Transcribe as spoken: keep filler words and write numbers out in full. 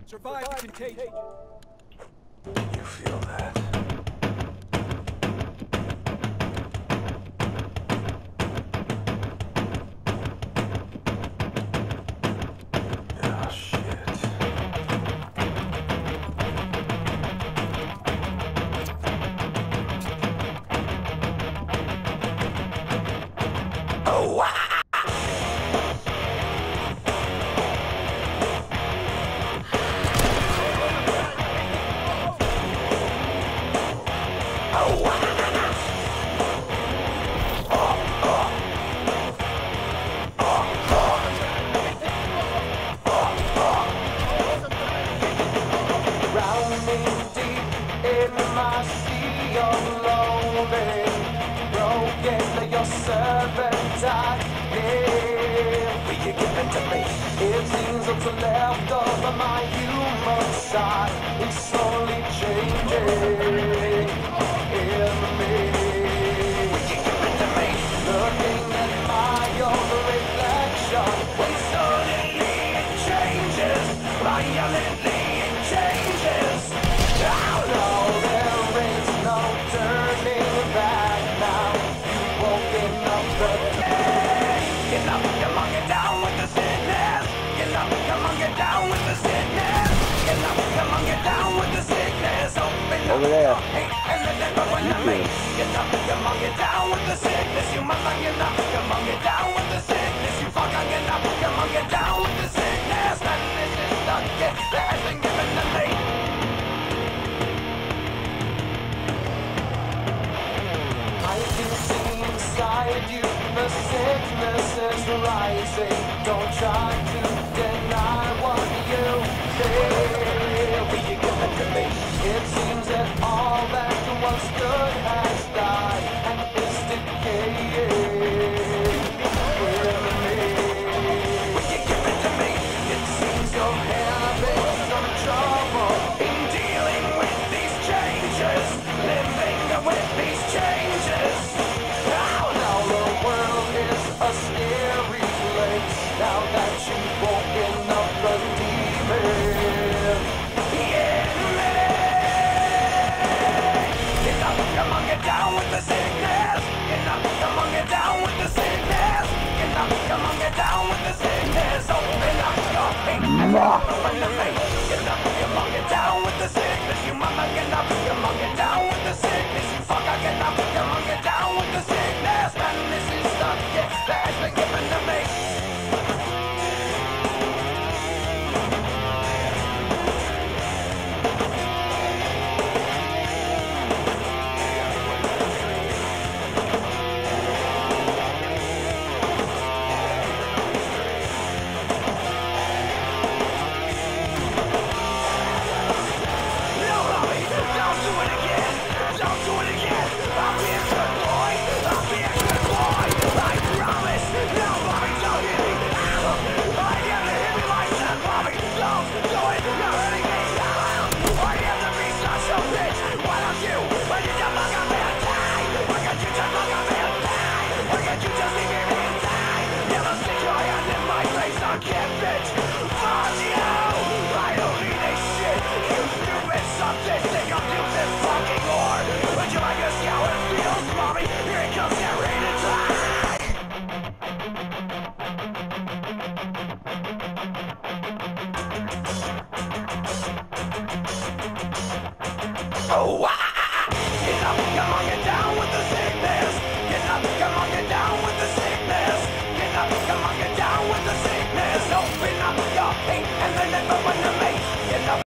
Survive the contagion. You feel that? Ah, shit. Oh, wow! Servant died, yeah, will you give it to me? It seems what's left of my human side is slowly changing in me. Will you give it to me? Looking at my own reflection, when suddenly it changes, violently it changes. Oh no, there is no turning back now. Get up, come on, get down with the sickness. Get up, come on, get down with the sickness. Get up, come on, get down with the sickness. Open up your hate and let that go into me. Get up, come on, get down with the sickness. You must not get up, come on, get down with the sickness. You fucking get up, come on, get down with the sickness. And this is the gift that has been given to me. I can see inside you, the sickness is rising. Don't try to deny what you feel. Will you give it to me? It seems that all that was good has died and is decaying with me. Will you give it to me? It seems you're having some trouble in dealing with these changes, living with these changes. A scary place now that you've woken up the demon. Yeah, get up, come on, get down with the sickness. Get up, come on, get down with the sickness. Get up, come on, get down with the sickness. Open up your feet and open the face. Get up, come on, get down with the sickness. You mama, get up, come on, get down with the sickness. You fucker, get up, come on, get down with the sickness. And this is the gift that has been given to me. No, Bobby, don't do it again. Don't do it again. I'll be a good boy. I'll be a good boy. I promise. No, Bobby, don't hit me. I have to hit me like that, Bobby. Don't do it. You're hurting me. I have to be such a bitch. Why don't you? Why did you look at me and die? Why can't you just look at me and die? Why can't you just leave me and die? Never stick your hand in my face. I can't, bitch. Fuck you. I don't need this shit. You stupid sadistic, abusive fucking whore. Would you like to see how it feels, Mommy? Here it comes, get ready to die. Oh, ah, get up, come